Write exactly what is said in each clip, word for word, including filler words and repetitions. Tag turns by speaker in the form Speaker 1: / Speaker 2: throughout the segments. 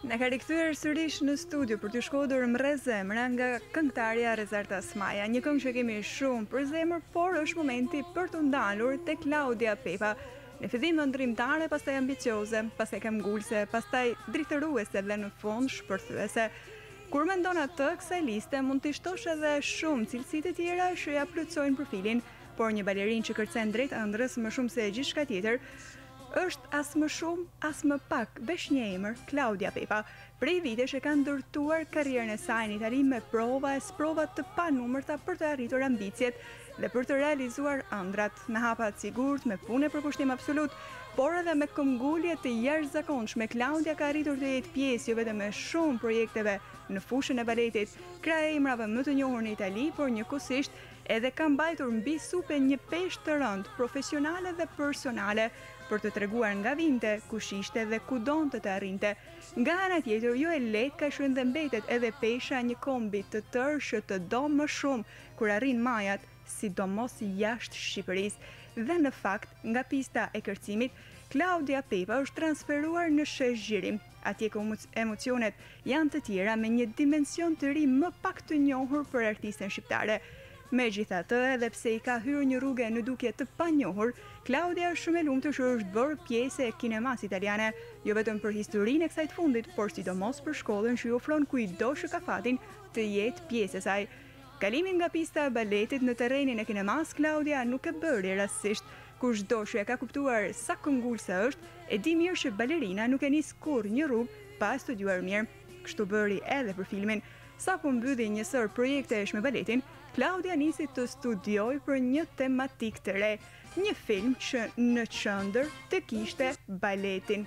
Speaker 1: Në ka rikthyer sërish në studio për të shkodër Mre zemra nga këngëtarja Rezarta Smaja. Një këngë që kemi shumë për zemër, por është momenti për të ndalur te Klaudia Pepa. Në fillim ndrimtare, pastaj ambicioze, pastaj këmbgulse, pastaj dritëruese dhe në fund shpërthyese. Kur mendon atë kësaj liste, mund të shtosh edhe shumë cilësitë e tjera që ja plotësojnë profilin, por një balerinë që kërcen drejt ëndrrës më shumë se gjithçka tjetër, është as më shumë, as më pak vesh një emër, Klaudia Pepa. Prej vitesh e ka ndërtuar karrierën e saj në Itali me prova e sprova të panumërta për të arritur ambicjet dhe për të realizuar ëndrat, me hapa të sigurt, me punë për kushtim absolut, por edhe me këmbgulje të jashtëzakonshme. Klaudia ka arritur të jetë pjesë jo vetëm me shumë projekteve në fushën e baletit, krah e emrave më të njohur në Itali, por njëkohësisht edhe ka mbajtur mbi supe një peshë të rëndë, profesionale dhe personale, për të treguar nga vinte, kush ishte dhe ku donte të arrinte. Nga ana tjetër, jo e lehtë ka qenë dhe mbetet edhe pesha një kombi të tërë që të do më shumë kur arrin majat, sidomos jashtë Shqipërisë. Dhe në fakt, nga pista e kërcimit, Klaudia Pepa është transferuar në shesh Zhirim, atje ku emocionet janë të tjera me një dimension të ri më pak të njohur për artisten shqiptare. Megjithatë, edhe pse i ka hyrë një rrugë në dukje të panjohur, Klaudia është shumë e lumtur që është bërë pjesë e kinemas italiane, jo vetëm për historinë e kësaj të fundit, por sidomos për shkollën që i ofron kujdo që ka fatin të jetë pjesë e saj. Kalimin nga pista e baletit në terrenin e kinemas, Klaudia nuk e bëri rastësisht. Kushdo që e ka kuptuar sa këmbgulse është, e di mirë që balerina nuk e nis kurrë një rrugë pa studiuar mirë. Kështu bëri edhe për filmin. Sapo mbylli një sër projektesh me baletin, Klaudia nisi të studioj për një tematik të re, një film që në qendër të kishte baletin.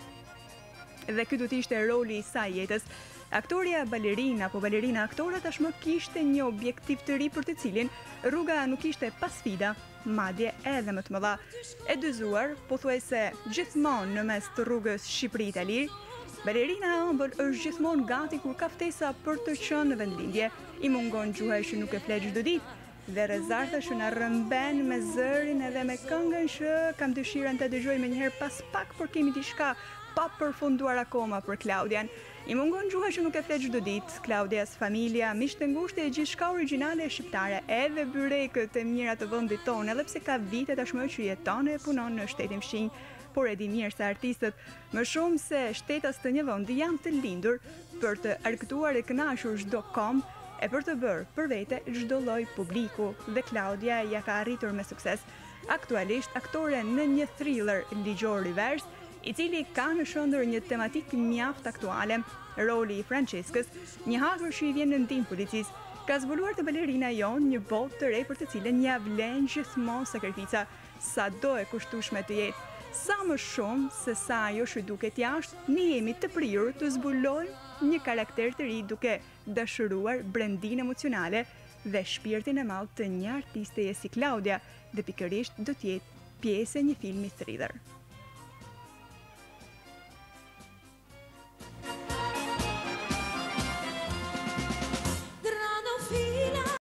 Speaker 1: Dhe ky do të ishte roli i saj jetës. Aktoria balerina apo balerina aktore tashmë kishte një objektiv të ri për të cilin rruga nuk ishte pa sfida, madje edhe më të mëdha. E dëzuar, pothuajse gjithmonë në mes të rrugës Shqipëri-Itali, balerina e ëmbël është gjithmonë gati kur ka ftesa për të qenë në vendlindje. I mungon gjuha që nuk e flet çdo ditë, dhe Rezarta që na rrëmben me zërin edhe me këngën që kam dëshirën të dëgjoj më njëherë pas pak, por kemi diçka pa përfunduar akoma për Klaudian. I mungon gjuha që nuk e flet çdo ditë, Klaudias familja, miqtë e ngushtë e gjithçka origjinale e shqiptare, edhe byrekët e mira të vendit tonë, edhe pse ka vite tashmë që jeton e punon në shtetin fshinj. Por e di mirë se artistët, më shumë se shtetas të një vendi, janë të lindur për të argëtuar e kënaqur çdo kom e për të bërë për vete çdo lloj publiku, dhe Klaudia ja ka arritur me sukses. Aktualisht aktore në një thriller ligjor rivers, i cili ka në shëndër një tematik mjaft aktuale, roli i Franceskës, një hakur që i vjen në ndihmë policisë, ka zbuluar të balerina jon një botë të re për të cilën ja vlen gjithmonë sakrifica, sado e kushtueshme të jetë. Sa më shumë se sa ajo që duket jashtë, ne jemi të prirur të zbulojmë një karakter të ri duke dashuruar brendinë emocionale dhe shpirtin e madh të një artisteje si Klaudia, dhe pikërisht do të jetë pjesë e një filmi thriller.